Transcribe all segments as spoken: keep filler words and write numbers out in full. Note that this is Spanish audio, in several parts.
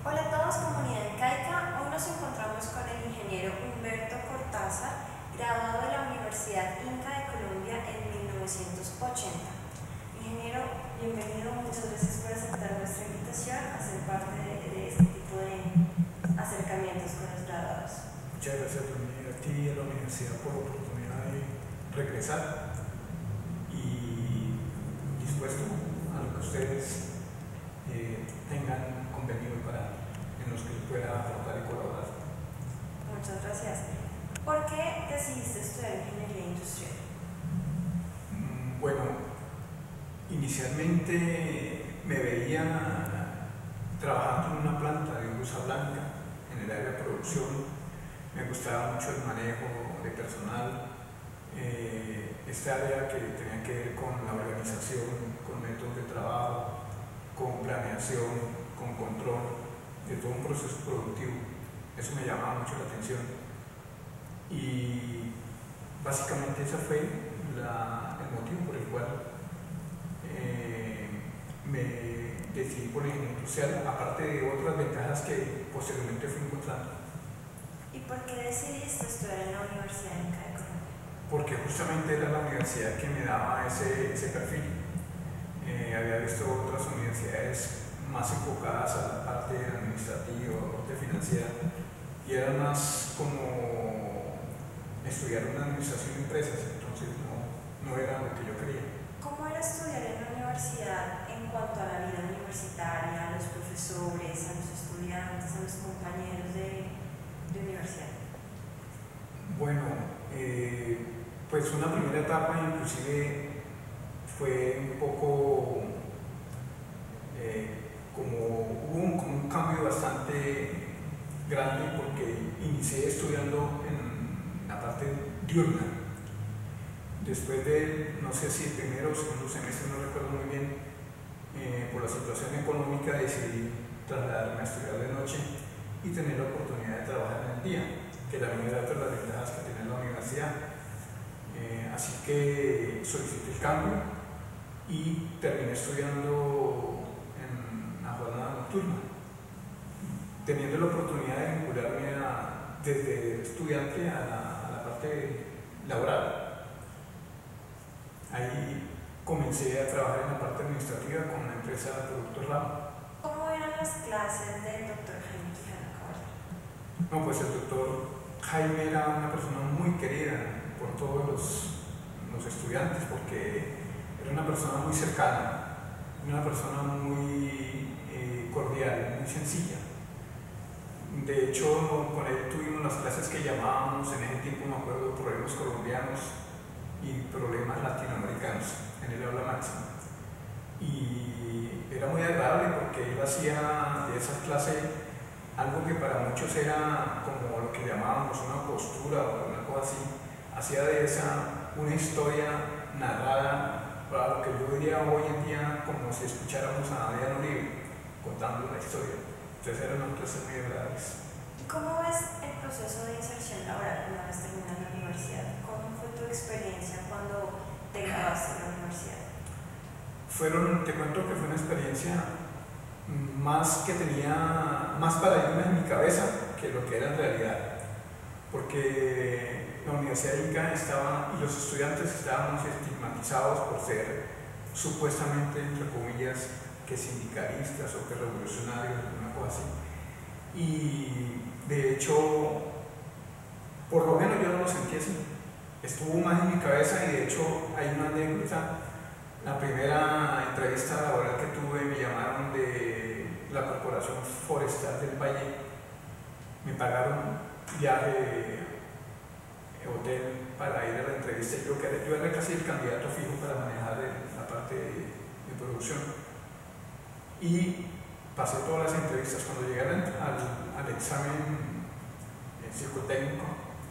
Hola a todos, comunidad incaica. Hoy nos encontramos con el ingeniero Humberto Cortázar, graduado de la Universidad Inca de Colombia en mil novecientos ochenta. Ingeniero, bienvenido, muchas gracias por aceptar nuestra invitación a ser parte de, de este tipo de acercamientos con los graduados. Muchas gracias también a ti y a la universidad por la oportunidad de regresar y dispuesto a lo que ustedes eh, tengan convenido para en los que pueda aportar y colaborar. Muchas gracias. ¿Por qué decidiste estudiar ingeniería industrial? Mm, Bueno, inicialmente me veía trabajando en una planta de blusa blanca en el área de producción. Me gustaba mucho el manejo de personal, eh, esta área que tenía que ver con la organización, con métodos de trabajo, con planeación, con control de todo un proceso productivo. Eso me llamaba mucho la atención y básicamente ese fue la, el motivo por el cual eh, me decidí por la ingeniería industrial, aparte de otras ventajas que posteriormente fui encontrando. ¿Y por qué decidiste estudiar en la Universidad Inca de Colombia? Porque justamente era la universidad que me daba ese, ese perfil. Eh, había visto otras universidades más enfocadas a la parte administrativa, a la parte financiera, y era más como estudiar una administración de empresas, entonces no, no era lo que yo quería. ¿Cómo era estudiar en la universidad en cuanto a la vida universitaria, a los profesores, a los estudiantes, a los compañeros de, de universidad? Bueno, eh, pues una primera etapa inclusive fue un poco eh, como hubo un, como un cambio bastante grande porque inicié estudiando en la parte diurna. Después de, no sé si el primero o segundo semestre, no recuerdo muy bien, eh, por la situación económica decidí trasladarme a estudiar de noche y tener la oportunidad de trabajar en el día, que también era otra de las ventajas que tenía la universidad. Eh, así que solicité el cambio y terminé estudiando en la jornada nocturna, teniendo la oportunidad de vincularme a, desde estudiante a la, a la parte laboral. Ahí comencé a trabajar en la parte administrativa con la empresa de Productos RAM. ¿Cómo eran las clases del doctor Jaime Quijano Cabral? No, pues el doctor Jaime era una persona muy querida por todos los, los estudiantes porque era una persona muy cercana, una persona muy eh, cordial, muy sencilla. De hecho, con él tuvimos las clases que llamábamos en ese tiempo, me acuerdo, problemas colombianos y problemas latinoamericanos en el aula máxima. Y era muy agradable porque él hacía de esa clase algo que para muchos era como lo que llamábamos una postura o una cosa así. Hacía de esa una historia narrada para lo que yo diría hoy en día como si escucháramos a Adrián Uribe contando la historia. Entonces eran unas clases muy agradables. ¿Y cómo ves el proceso de inserción laboral una vez terminas la universidad? ¿Cómo fue tu experiencia cuando te graduaste en la universidad? Fueron, te cuento que fue una experiencia más que tenía más paradigmas en mi cabeza que lo que era en realidad, porque la Universidad de Inca estaba y los estudiantes estábamos estigmatizados por ser supuestamente, entre comillas, que sindicalistas o que revolucionarios, una cosa así. Y de hecho, por lo menos yo no lo sentí así. Estuvo más en mi cabeza y de hecho hay una anécdota. La primera entrevista laboral que tuve me llamaron de la Corporación Forestal del Valle. Me pagaron viaje, hotel para ir a la entrevista. Yo, yo era casi el candidato fijo para manejar la parte de, de producción. Y pasé todas las entrevistas. Cuando llegué al, al examen psicotécnico,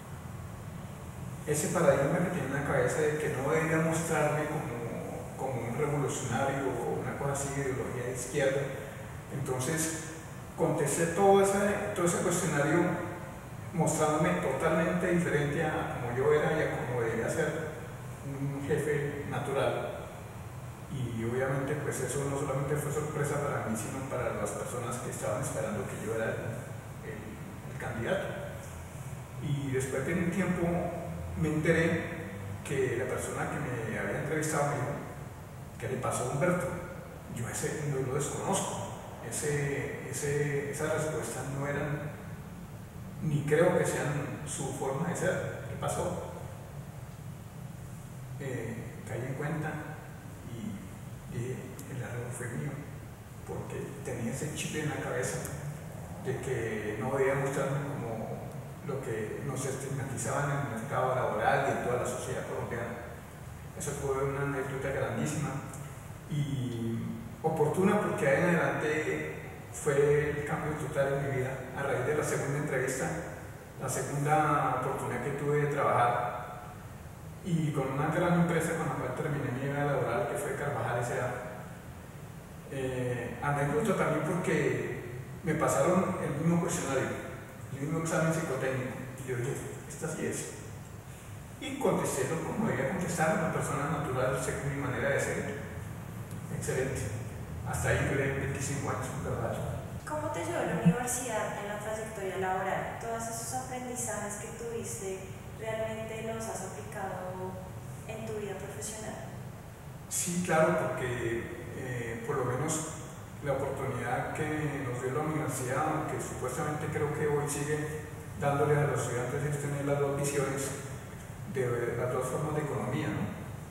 ese paradigma que tenía en la cabeza de que no debía mostrarme como como un revolucionario o una cosa así de ideología de izquierda. Entonces contesté todo ese, todo ese cuestionario mostrándome totalmente diferente a como yo era y a como debía ser un jefe natural. Y obviamente pues eso no solamente fue sorpresa para mí, sino para las personas que estaban esperando que yo era el, el, el candidato. Y después de un tiempo me enteré que la persona que me había entrevistado me dijo, ¿qué le pasó a Humberto? Yo ese no lo desconozco, ese, ese, esas respuestas no eran, ni creo que sean su forma de ser. ¿Qué pasó? Eh, caí en cuenta y dije, el error fue mío, porque tenía ese chip en la cabeza de que no debía mostrarme como lo que nos estigmatizaban en el mercado laboral y en toda la sociedad colombiana. Eso fue una anécdota grandísima y oportuna, porque ahí en adelante fue el cambio total en mi vida a raíz de la segunda entrevista, la segunda oportunidad que tuve de trabajar y con una gran empresa con la cual terminé mi vida laboral, que fue Carvajal S A Eh, anécdota también porque me pasaron el mismo cuestionario, el mismo examen psicotécnico, y yo dije, esta sí es. Y contesté lo como debía contestar, una persona natural, según mi manera de ser. Excelente. Hasta ahí duré veinticinco años con Carvajal. ¿Cómo te ayudó la universidad en la trayectoria laboral? ¿Todos esos aprendizajes que tuviste realmente los has aplicado en tu vida profesional? Sí, claro, porque eh, por lo menos la oportunidad que nos dio la universidad, que supuestamente creo que hoy sigue dándole a los estudiantes, es tener las dos visiones de las dos formas de economía, ¿no?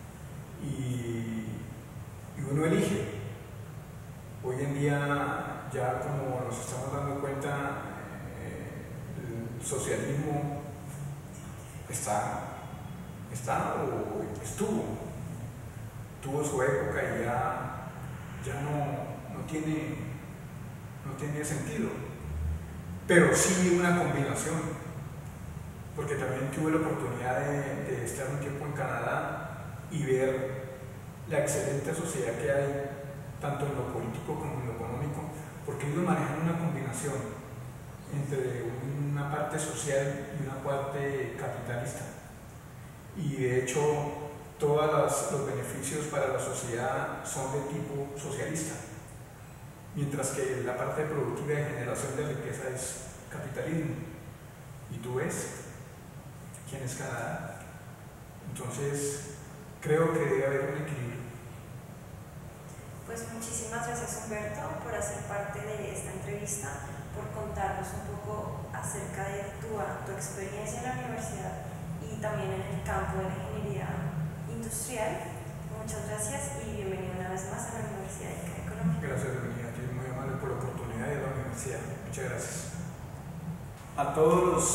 Y, y uno elige. Hoy en día, ya como nos estamos dando cuenta, eh, el socialismo está, está o estuvo, tuvo su época y ya, ya no, no, tiene, no tiene sentido. Pero sí una combinación, porque también tuve la oportunidad de, de estar un tiempo en Canadá y ver la excelente sociedad que hay, tanto en lo político como en lo económico, porque ellos manejan una combinación entre una parte social y una parte capitalista. Y de hecho, todos los beneficios para la sociedad son de tipo socialista, mientras que la parte productiva y generación de riqueza es capitalismo. Y tú ves quién es Canadá. Entonces, creo que debe haber un equilibrio. Pues muchísimas gracias, Humberto, por hacer parte de esta entrevista, por contarnos un poco acerca de tu, tu experiencia en la universidad y también en el campo de la ingeniería industrial. Muchas gracias y bienvenido una vez más a la Universidad de Colombia. Gracias, Dominía, muy amable por la oportunidad de la universidad. Muchas gracias. A todos los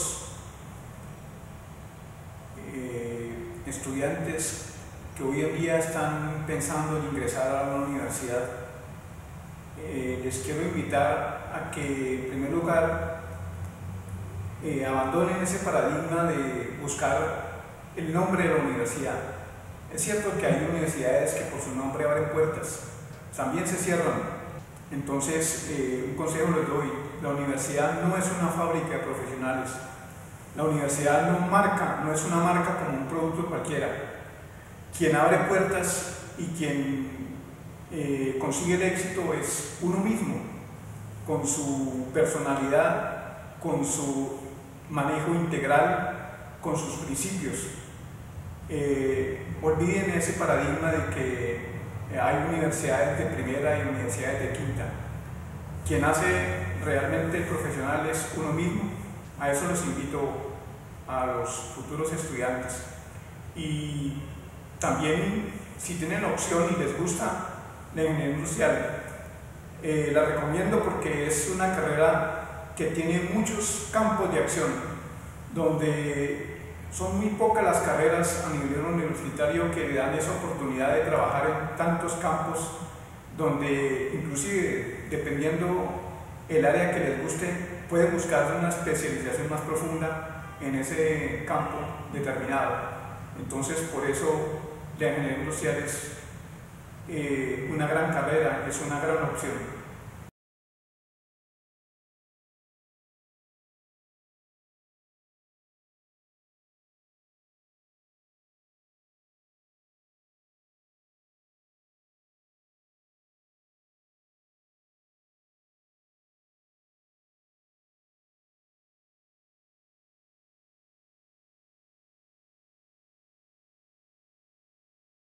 eh, estudiantes que hoy en día están pensando en ingresar a una universidad, eh, les quiero invitar a que en primer lugar eh, abandonen ese paradigma de buscar el nombre de la universidad. Es cierto que hay universidades que por su nombre abren puertas, también se cierran. Entonces, eh, un consejo les doy: la universidad no es una fábrica de profesionales, la universidad no, marca, no es una marca como un producto cualquiera. Quien abre puertas y quien eh, consigue el éxito es uno mismo, con su personalidad, con su manejo integral, con sus principios. Eh, olviden ese paradigma de que hay universidades de primera y universidades de quinta. Quien hace realmente profesional es uno mismo. A eso los invito a los futuros estudiantes. Y también, si tienen la opción y les gusta la ingeniería industrial, eh, la recomiendo porque es una carrera que tiene muchos campos de acción, donde son muy pocas las carreras a nivel universitario que le dan esa oportunidad de trabajar en tantos campos, donde inclusive, dependiendo el área que les guste, pueden buscar una especialización más profunda en ese campo determinado. Entonces, por eso la ingeniería industrial es eh, una gran carrera, es una gran opción.